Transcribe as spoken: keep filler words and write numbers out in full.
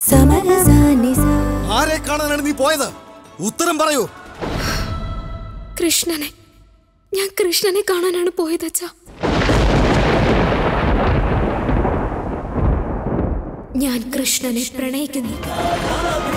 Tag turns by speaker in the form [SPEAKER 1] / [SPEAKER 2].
[SPEAKER 1] ആരെ കാണാനാണ് നീ പോയത്? ഉത്തരം പറയൂ.
[SPEAKER 2] കൃഷ്ണനെ. ഞാൻ കൃഷ്ണനെ കാണാനാണ് പോയത് അച്ഛാ. ഞാൻ കൃഷ്ണനെ പ്രണയിക്കുന്നു.